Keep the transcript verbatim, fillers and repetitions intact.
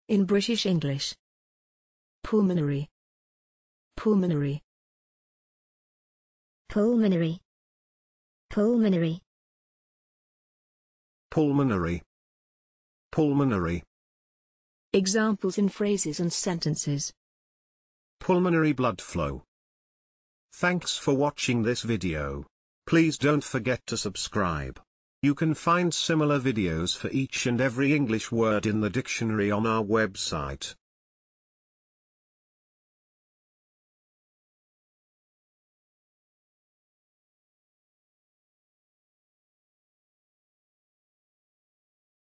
In British English. Pulmonary. Pulmonary. Pulmonary. Pulmonary. Pulmonary. Pulmonary. Examples in phrases and sentences. Pulmonary blood flow. Thanks for watching this video. Please don't forget to subscribe. You can find similar videos for each and every English word in the dictionary on our website.